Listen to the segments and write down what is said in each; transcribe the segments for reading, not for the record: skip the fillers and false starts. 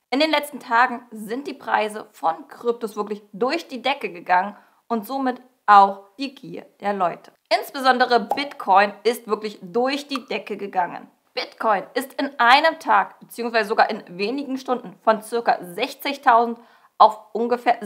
In den letzten Tagen sind die Preise von Kryptos wirklich durch die Decke gegangen und somit auch die Gier der Leute. Insbesondere Bitcoin ist wirklich durch die Decke gegangen. Bitcoin ist in einem Tag bzw. sogar in wenigen Stunden von ca. 60.000 auf ungefähr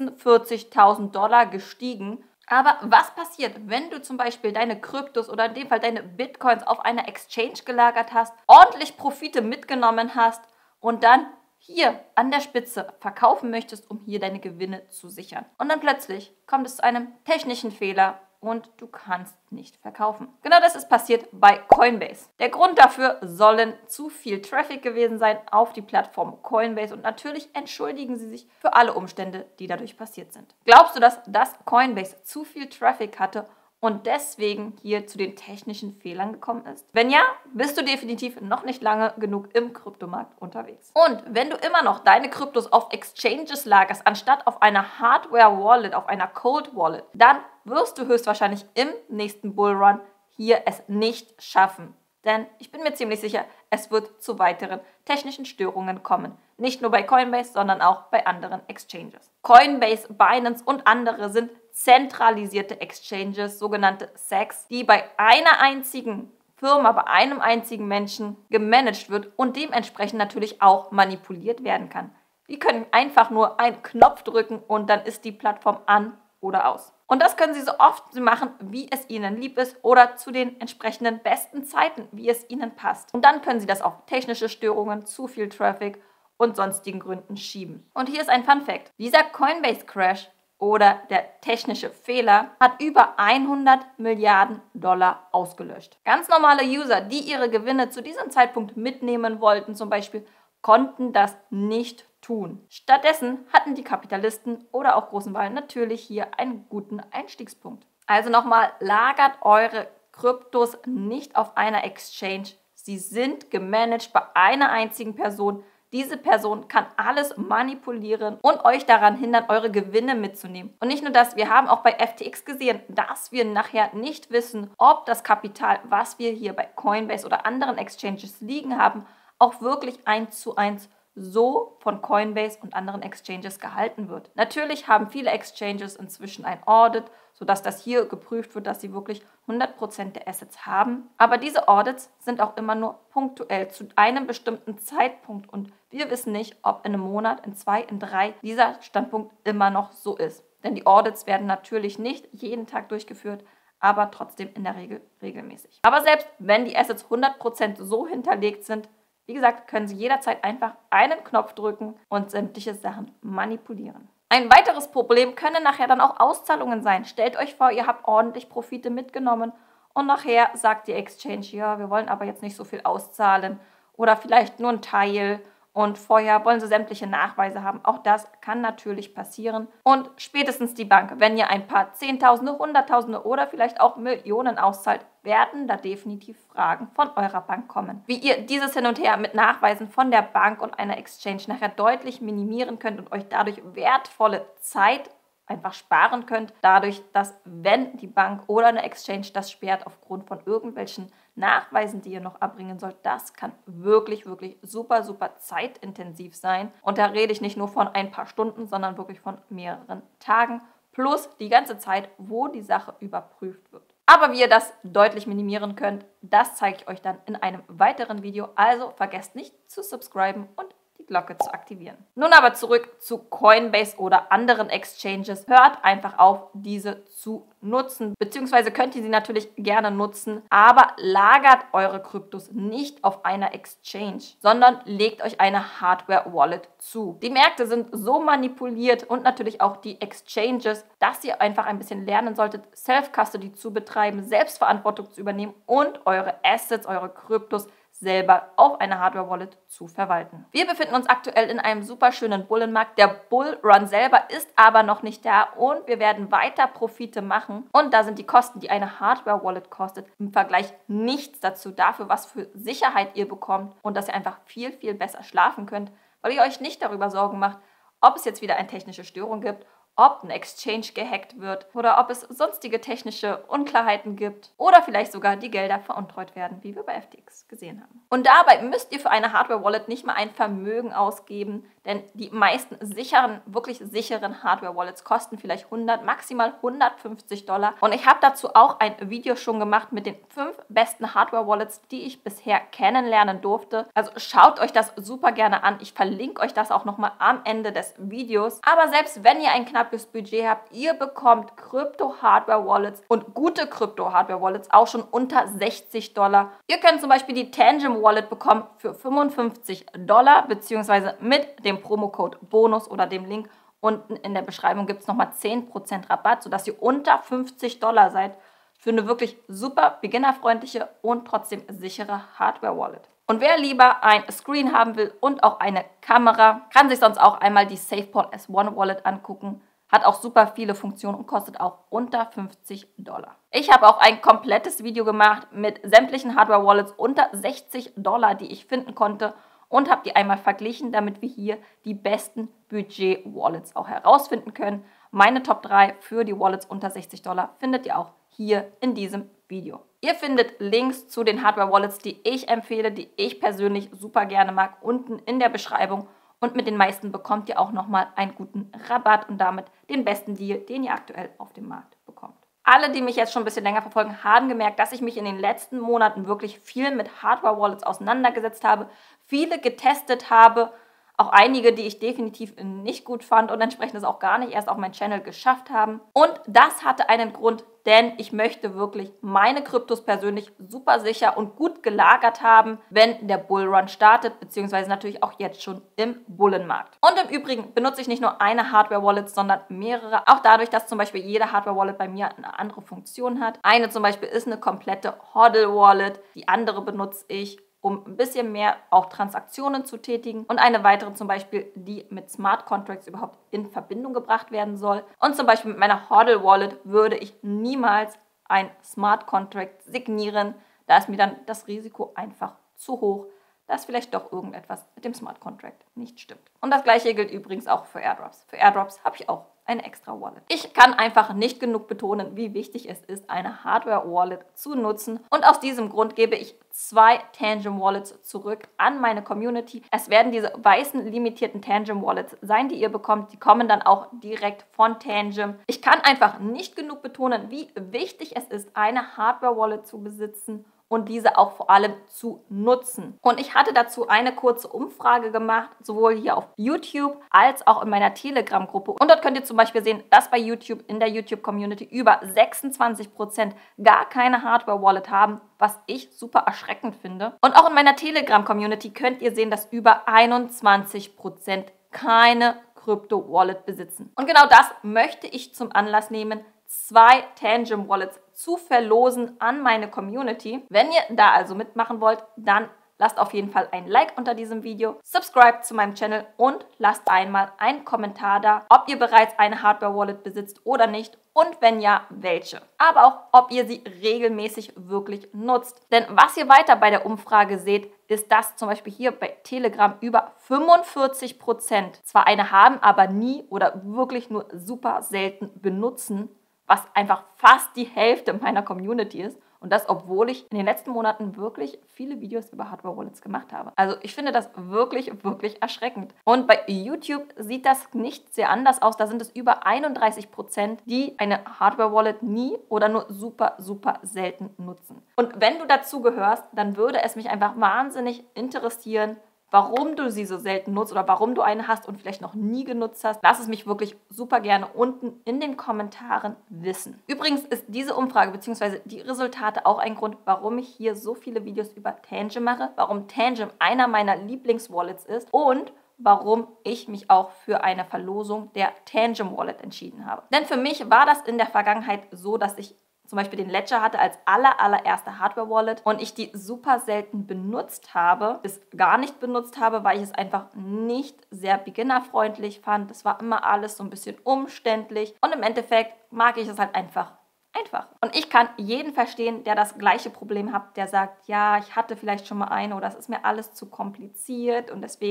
46.000 Dollar gestiegen. Aber was passiert, wenn du zum Beispiel deine Kryptos oder in dem Fall deine Bitcoins auf einer Exchange gelagert hast, ordentlich Profite mitgenommen hast und dann hier an der Spitze verkaufen möchtest, um hier deine Gewinne zu sichern? Und dann plötzlich kommt es zu einem technischen Fehler und du kannst nicht verkaufen. Genau das ist passiert bei Coinbase. Der Grund dafür sollen zu viel Traffic gewesen sein auf die Plattform Coinbase und natürlich entschuldigen sie sich für alle Umstände, die dadurch passiert sind. Glaubst du, dass Coinbase zu viel Traffic hatte und deswegen hier zu den technischen Fehlern gekommen ist? Wenn ja, bist du definitiv noch nicht lange genug im Kryptomarkt unterwegs. Und wenn du immer noch deine Kryptos auf Exchanges lagerst, anstatt auf einer Hardware-Wallet, auf einer Cold-Wallet, dann wirst du höchstwahrscheinlich im nächsten Bullrun hier es nicht schaffen. Denn ich bin mir ziemlich sicher, es wird zu weiteren technischen Störungen kommen. Nicht nur bei Coinbase, sondern auch bei anderen Exchanges. Coinbase, Binance und andere sind zentralisierte Exchanges, sogenannte SECs, die bei einer einzigen Firma, bei einem einzigen Menschen gemanagt wird und dementsprechend natürlich auch manipuliert werden kann. Die können einfach nur einen Knopf drücken und dann ist die Plattform an oder aus. Und das können Sie so oft machen, wie es Ihnen lieb ist oder zu den entsprechenden besten Zeiten, wie es Ihnen passt. Und dann können Sie das auf technische Störungen, zu viel Traffic und sonstigen Gründen schieben. Und hier ist ein Fun Fact. Dieser Coinbase-Crash oder der technische Fehler hat über 100 Milliarden Dollar ausgelöscht. Ganz normale User, die ihre Gewinne zu diesem Zeitpunkt mitnehmen wollten, zum Beispiel, konnten das nicht tun. Stattdessen hatten die Kapitalisten oder auch großen Wahlen natürlich hier einen guten Einstiegspunkt. Also nochmal, lagert eure Kryptos nicht auf einer Exchange. Sie sind gemanagt bei einer einzigen Person. Diese Person kann alles manipulieren und euch daran hindern, eure Gewinne mitzunehmen. Und nicht nur das, wir haben auch bei FTX gesehen, dass wir nachher nicht wissen, ob das Kapital, was wir hier bei Coinbase oder anderen Exchanges liegen haben, auch wirklich 1:1 so von Coinbase und anderen Exchanges gehalten wird. Natürlich haben viele Exchanges inzwischen ein Audit, sodass das hier geprüft wird, dass sie wirklich 100% der Assets haben. Aber diese Audits sind auch immer nur punktuell zu einem bestimmten Zeitpunkt und wir wissen nicht, ob in einem Monat, in 2, in 3 dieser Standpunkt immer noch so ist. Denn die Audits werden natürlich nicht jeden Tag durchgeführt, aber trotzdem in der Regel regelmäßig. Aber selbst wenn die Assets 100% so hinterlegt sind, wie gesagt, können Sie jederzeit einfach einen Knopf drücken und sämtliche Sachen manipulieren. Ein weiteres Problem können nachher dann auch Auszahlungen sein. Stellt euch vor, ihr habt ordentlich Profite mitgenommen und nachher sagt die Exchange, ja, wir wollen aber jetzt nicht so viel auszahlen oder vielleicht nur ein Teil und vorher wollen sie sämtliche Nachweise haben. Auch das kann natürlich passieren. Und spätestens die Bank, wenn ihr ein paar Zehntausende, Hunderttausende oder vielleicht auch Millionen auszahlt, werden da definitiv Fragen von eurer Bank kommen. Wie ihr dieses Hin und Her mit Nachweisen von der Bank und einer Exchange nachher deutlich minimieren könnt und euch dadurch wertvolle Zeit einfach sparen könnt, dadurch, dass wenn die Bank oder eine Exchange das sperrt aufgrund von irgendwelchen Nachweisen, die ihr noch erbringen sollt, das kann wirklich, wirklich super, super zeitintensiv sein. Und da rede ich nicht nur von ein paar Stunden, sondern wirklich von mehreren Tagen plus die ganze Zeit, wo die Sache überprüft wird. Aber wie ihr das deutlich minimieren könnt, das zeige ich euch dann in einem weiteren Video. Also vergesst nicht zu subscriben und die Glocke zu aktivieren. Nun aber zurück zu Coinbase oder anderen Exchanges. Hört einfach auf, diese zu nutzen, beziehungsweise könnt ihr sie natürlich gerne nutzen, aber lagert eure Kryptos nicht auf einer Exchange, sondern legt euch eine Hardware-Wallet zu. Die Märkte sind so manipuliert und natürlich auch die Exchanges, dass ihr einfach ein bisschen lernen solltet, Self-Custody zu betreiben, Selbstverantwortung zu übernehmen und eure Assets, eure Kryptos selber auf einer Hardware-Wallet zu verwalten. Wir befinden uns aktuell in einem super schönen Bullenmarkt. Der Bullrun selber ist aber noch nicht da und wir werden weiter Profite machen. Und da sind die Kosten, die eine Hardware-Wallet kostet, im Vergleich nichts dazu, dafür, was für Sicherheit ihr bekommt und dass ihr einfach viel, viel besser schlafen könnt, weil ihr euch nicht darüber Sorgen macht, ob es jetzt wieder eine technische Störung gibt ob ein Exchange gehackt wird oder ob es sonstige technische Unklarheiten gibt oder vielleicht sogar die Gelder veruntreut werden, wie wir bei FTX gesehen haben. Und dabei müsst ihr für eine Hardware-Wallet nicht mal ein Vermögen ausgeben, denn die meisten sicheren, wirklich sicheren Hardware-Wallets kosten vielleicht 100, maximal $150. Und ich habe dazu auch ein Video schon gemacht mit den 5 besten Hardware-Wallets, die ich bisher kennenlernen durfte. Also schaut euch das super gerne an. Ich verlinke euch das auch nochmal am Ende des Videos. Aber selbst wenn ihr ein knappes Budget habt, ihr bekommt Krypto-Hardware-Wallets und gute Krypto-Hardware-Wallets auch schon unter $60. Ihr könnt zum Beispiel die Tangem Wallet bekommen für $55, beziehungsweise mit dem Promocode Bonus oder dem Link unten in der Beschreibung gibt es nochmal 10% Rabatt, sodass ihr unter $50 seid für eine wirklich super beginnerfreundliche und trotzdem sichere Hardware-Wallet. Und wer lieber ein Screen haben will und auch eine Kamera, kann sich sonst auch einmal die SafePort S1 Wallet angucken. Hat auch super viele Funktionen und kostet auch unter $50. Ich habe auch ein komplettes Video gemacht mit sämtlichen Hardware-Wallets unter $60, die ich finden konnte und habe die einmal verglichen, damit wir hier die besten Budget-Wallets auch herausfinden können. Meine Top 3 für die Wallets unter $60 findet ihr auch hier in diesem Video. Ihr findet Links zu den Hardware-Wallets, die ich empfehle, die ich persönlich super gerne mag, unten in der Beschreibung. Und mit den meisten bekommt ihr auch nochmal einen guten Rabatt und damit den besten Deal, den ihr aktuell auf dem Markt bekommt. Alle, die mich jetzt schon ein bisschen länger verfolgen, haben gemerkt, dass ich mich in den letzten Monaten wirklich viel mit Hardware-Wallets auseinandergesetzt habe, viele getestet habe, auch einige, die ich definitiv nicht gut fand und entsprechend es auch gar nicht erst auf meinen Channel geschafft haben. Und das hatte einen Grund, denn ich möchte wirklich meine Kryptos persönlich super sicher und gut gelagert haben, wenn der Bullrun startet, beziehungsweise natürlich auch jetzt schon im Bullenmarkt. Und im Übrigen benutze ich nicht nur eine Hardware-Wallet, sondern mehrere, auch dadurch, dass zum Beispiel jede Hardware-Wallet bei mir eine andere Funktion hat. Eine zum Beispiel ist eine komplette HODL-Wallet, die andere benutze ich, um ein bisschen mehr auch Transaktionen zu tätigen und eine weitere zum Beispiel, die mit Smart Contracts überhaupt in Verbindung gebracht werden soll. Und zum Beispiel mit meiner HODL Wallet würde ich niemals ein Smart Contract signieren, da ist mir dann das Risiko einfach zu hoch, dass vielleicht doch irgendetwas mit dem Smart Contract nicht stimmt. Und das gleiche gilt übrigens auch für Airdrops. Für Airdrops habe ich auch eine extra Wallet. Ich kann einfach nicht genug betonen, wie wichtig es ist, eine Hardware-Wallet zu nutzen. Und aus diesem Grund gebe ich 2 Tangem Wallets zurück an meine Community. Es werden diese weißen limitierten Tangem Wallets sein, die ihr bekommt. Die kommen dann auch direkt von Tangem. Ich kann einfach nicht genug betonen, wie wichtig es ist, eine Hardware-Wallet zu besitzen und diese auch vor allem zu nutzen. Und ich hatte dazu eine kurze Umfrage gemacht, sowohl hier auf YouTube als auch in meiner Telegram-Gruppe. Und dort könnt ihr zum Beispiel sehen, dass bei YouTube in der YouTube-Community über 26% gar keine Hardware-Wallet haben, was ich super erschreckend finde. Und auch in meiner Telegram-Community könnt ihr sehen, dass über 21% keine Krypto-Wallet besitzen. Und genau das möchte ich zum Anlass nehmen, 2 Tangem Wallets zu verlosen an meine Community. Wenn ihr da also mitmachen wollt, dann lasst auf jeden Fall ein Like unter diesem Video, subscribe zu meinem Channel und lasst einmal einen Kommentar da, ob ihr bereits eine Hardware-Wallet besitzt oder nicht und wenn ja, welche. Aber auch, ob ihr sie regelmäßig wirklich nutzt. Denn was ihr weiter bei der Umfrage seht, ist, dass zum Beispiel hier bei Telegram über 45% zwar eine haben, aber nie oder wirklich nur super selten benutzen, was einfach fast die Hälfte meiner Community ist. Und das, obwohl ich in den letzten Monaten wirklich viele Videos über Hardware-Wallets gemacht habe. Also ich finde das wirklich, wirklich erschreckend. Und bei YouTube sieht das nicht sehr anders aus. Da sind es über 31%, die eine Hardware-Wallet nie oder nur super, super selten nutzen. Und wenn du dazu gehörst, dann würde es mich einfach wahnsinnig interessieren, warum du sie so selten nutzt oder warum du eine hast und vielleicht noch nie genutzt hast. Lass es mich wirklich super gerne unten in den Kommentaren wissen. Übrigens ist diese Umfrage bzw. die Resultate auch ein Grund, warum ich hier so viele Videos über Tangem mache, warum Tangem einer meiner Lieblingswallets ist und warum ich mich auch für eine Verlosung der Tangem Wallet entschieden habe. Denn für mich war das in der Vergangenheit so, dass ich zum Beispiel den Ledger hatte als allererste Hardware-Wallet und ich die super selten benutzt habe, bis gar nicht benutzt habe, weil ich es einfach nicht sehr beginnerfreundlich fand. Das war immer alles so ein bisschen umständlich und im Endeffekt mag ich es halt einfach. Und ich kann jeden verstehen, der das gleiche Problem hat, der sagt, ja, ich hatte vielleicht schon mal eine oder es ist mir alles zu kompliziert und deswegen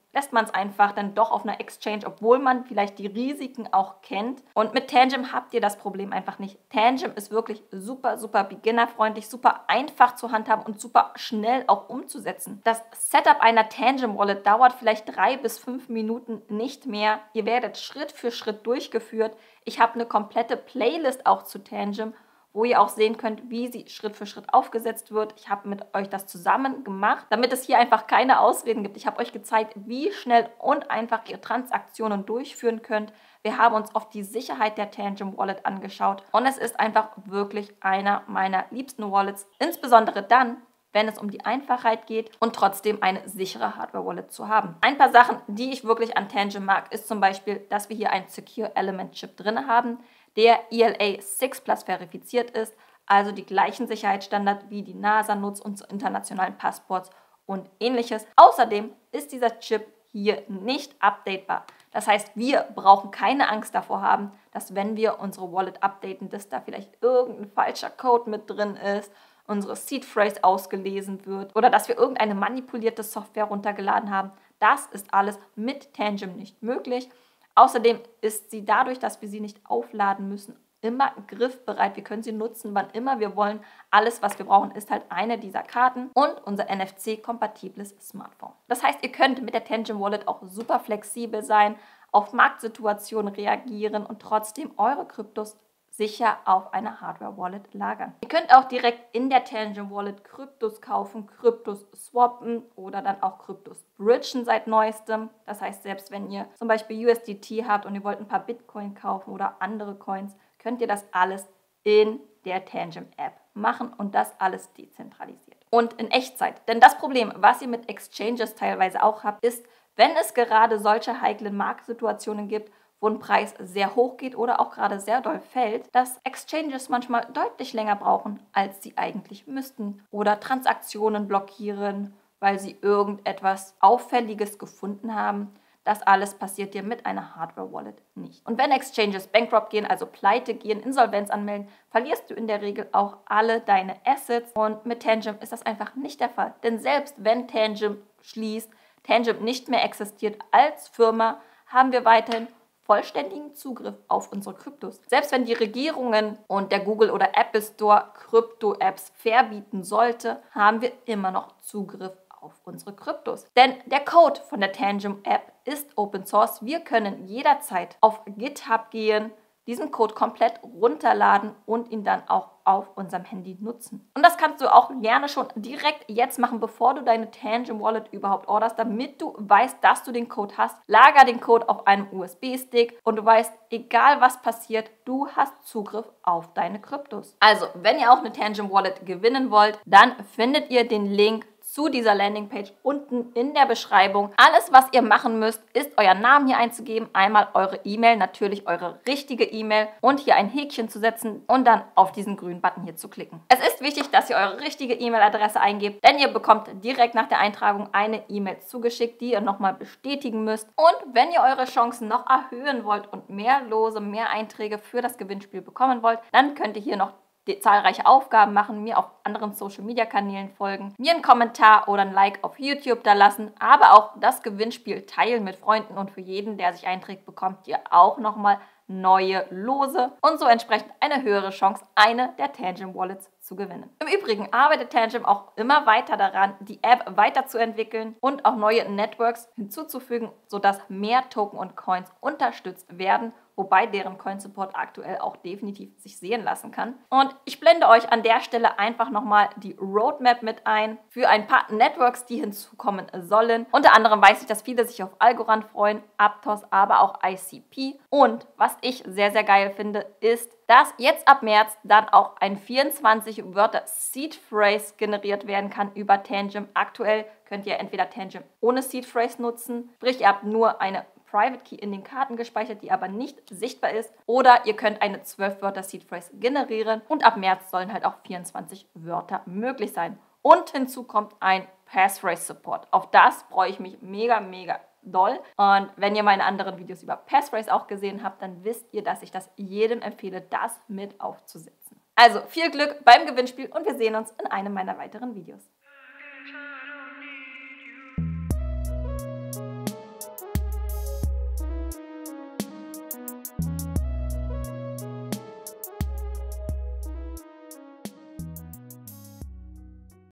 lässt man es einfach dann doch auf einer Exchange, obwohl man vielleicht die Risiken auch kennt. Und mit Tangem habt ihr das Problem einfach nicht. Tangem ist wirklich super, super beginnerfreundlich, super einfach zu handhaben und super schnell auch umzusetzen. Das Setup einer Tangem Wallet dauert vielleicht 3 bis 5 Minuten, nicht mehr. Ihr werdet Schritt für Schritt durchgeführt. Ich habe eine komplette Playlist auch zu Tangem, wo ihr auch sehen könnt, wie sie Schritt für Schritt aufgesetzt wird. Ich habe mit euch das zusammen gemacht, damit es hier einfach keine Ausreden gibt. Ich habe euch gezeigt, wie schnell und einfach ihr Transaktionen durchführen könnt. Wir haben uns oft die Sicherheit der Tangem Wallet angeschaut und es ist einfach wirklich einer meiner liebsten Wallets, insbesondere dann, wenn es um die Einfachheit geht und trotzdem eine sichere Hardware-Wallet zu haben. Ein paar Sachen, die ich wirklich an Tangem mag, ist zum Beispiel, dass wir hier einen Secure Element Chip drin haben, der ELA 6 Plus verifiziert ist, also die gleichen Sicherheitsstandards wie die NASA nutzt und zu internationalen Passports und ähnliches. Außerdem ist dieser Chip hier nicht updatebar. Das heißt, wir brauchen keine Angst davor haben, dass wenn wir unsere Wallet updaten, dass da vielleicht irgendein falscher Code mit drin ist, unsere Seed Phrase ausgelesen wird oder dass wir irgendeine manipulierte Software runtergeladen haben. Das ist alles mit Tangem nicht möglich. Außerdem ist sie dadurch, dass wir sie nicht aufladen müssen, immer griffbereit. Wir können sie nutzen, wann immer wir wollen. Alles, was wir brauchen, ist halt eine dieser Karten und unser NFC-kompatibles Smartphone. Das heißt, ihr könnt mit der Tangem Wallet auch super flexibel sein, auf Marktsituationen reagieren und trotzdem eure Kryptos sicher auf einer Hardware-Wallet lagern. Ihr könnt auch direkt in der Tangem Wallet Kryptos kaufen, Kryptos swappen oder dann auch Kryptos bridgen seit neuestem. Das heißt, selbst wenn ihr zum Beispiel USDT habt und ihr wollt ein paar Bitcoin kaufen oder andere Coins, könnt ihr das alles in der Tangem App machen und das alles dezentralisiert. Und in Echtzeit. Denn das Problem, was ihr mit Exchanges teilweise auch habt, ist, wenn es gerade solche heiklen Marktsituationen gibt, wo ein Preis sehr hoch geht oder auch gerade sehr doll fällt, dass Exchanges manchmal deutlich länger brauchen, als sie eigentlich müssten. Oder Transaktionen blockieren, weil sie irgendetwas Auffälliges gefunden haben. Das alles passiert dir mit einer Hardware-Wallet nicht. Und wenn Exchanges bankrupt gehen, also pleite gehen, Insolvenz anmelden, verlierst du in der Regel auch alle deine Assets. Und mit Tangem ist das einfach nicht der Fall. Denn selbst wenn Tangem schließt, Tangem nicht mehr existiert als Firma, haben wir weiterhin vollständigen Zugriff auf unsere Kryptos. Selbst wenn die Regierungen und der Google oder Apple Store Krypto-Apps verbieten sollte, haben wir immer noch Zugriff auf unsere Kryptos. Denn der Code von der Tangem App ist Open Source. Wir können jederzeit auf GitHub gehen, diesen Code komplett runterladen und ihn dann auch auf unserem Handy nutzen. Und das kannst du auch gerne schon direkt jetzt machen, bevor du deine Tangem Wallet überhaupt orderst, damit du weißt, dass du den Code hast. Lager den Code auf einem USB-Stick und du weißt, egal was passiert, du hast Zugriff auf deine Kryptos. Also, wenn ihr auch eine Tangem Wallet gewinnen wollt, dann findet ihr den Link zu dieser Landingpage unten in der Beschreibung. Alles, was ihr machen müsst, ist euren Namen hier einzugeben, einmal eure E-Mail, natürlich eure richtige E-Mail und hier ein Häkchen zu setzen und dann auf diesen grünen Button hier zu klicken. Es ist wichtig, dass ihr eure richtige E-Mail-Adresse eingebt, denn ihr bekommt direkt nach der Eintragung eine E-Mail zugeschickt, die ihr nochmal bestätigen müsst. Und wenn ihr eure Chancen noch erhöhen wollt und mehr Lose, mehr Einträge für das Gewinnspiel bekommen wollt, dann könnt ihr hier noch zahlreiche Aufgaben machen, mir auf anderen Social-Media-Kanälen folgen, mir einen Kommentar oder ein Like auf YouTube da lassen, aber auch das Gewinnspiel teilen mit Freunden und für jeden, der sich einträgt, bekommt ihr auch nochmal neue Lose und so entsprechend eine höhere Chance, eine der Tangem Wallets zu gewinnen. Im Übrigen arbeitet Tangem auch immer weiter daran, die App weiterzuentwickeln und auch neue Networks hinzuzufügen, sodass mehr Token und Coins unterstützt werden, wobei deren Coin-Support aktuell auch definitiv sich sehen lassen kann. Und ich blende euch an der Stelle einfach nochmal die Roadmap mit ein für ein paar Networks, die hinzukommen sollen. Unter anderem weiß ich, dass viele sich auf Algorand freuen, Aptos, aber auch ICP. Und was ich sehr, sehr geil finde, ist, dass jetzt ab März dann auch ein 24-Wörter Seed Phrase generiert werden kann über Tangem. Aktuell könnt ihr entweder Tangem ohne Seed Phrase nutzen, sprich ihr habt nur eine Private Key in den Karten gespeichert, die aber nicht sichtbar ist. Oder ihr könnt eine 12-Wörter Seed Phrase generieren und ab März sollen halt auch 24 Wörter möglich sein. Und hinzu kommt ein Passphrase Support. Auf das freue ich mich mega, mega doll. Und wenn ihr meine anderen Videos über Passphrase auch gesehen habt, dann wisst ihr, dass ich das jedem empfehle, das mit aufzusetzen. Also viel Glück beim Gewinnspiel und wir sehen uns in einem meiner weiteren Videos.